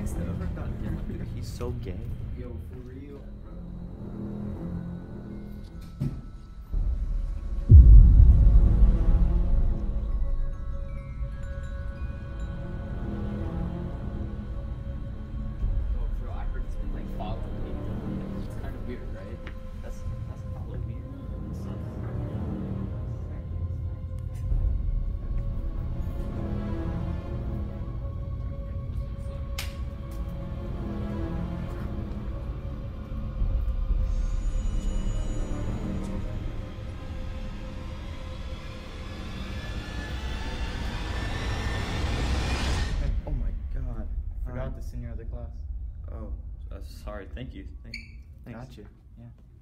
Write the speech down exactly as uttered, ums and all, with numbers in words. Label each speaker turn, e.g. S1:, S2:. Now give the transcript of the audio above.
S1: ex that ever got him?
S2: Dude, he's so gay.
S1: Yo, for real. Oh, bro, I heard it's been like following me. It's kind of weird, right? That's that's probably weird.
S2: Oh my god.
S3: Forgot the senior of the class.
S2: Oh, uh, sorry. Thank you. Thank, thanks.
S3: Gotcha. Yeah.